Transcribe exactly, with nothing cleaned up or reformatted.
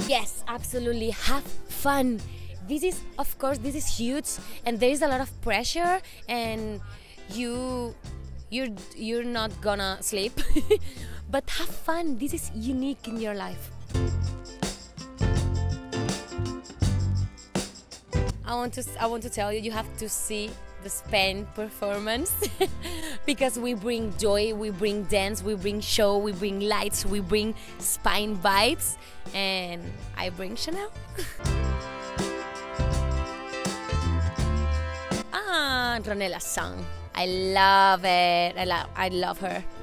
Yes, absolutely. Have fun. This is, of course, this is huge, and there is a lot of pressure, and you, you're, you're not gonna sleep. But have fun. This is unique in your life. I want to, I want to tell you, you have to see the Spain performance because we bring joy, we bring dance, we bring show, we bring lights, we bring Spain vibes, and I bring Chanel. Ah, Ronela's song. I love it. I love, I love her.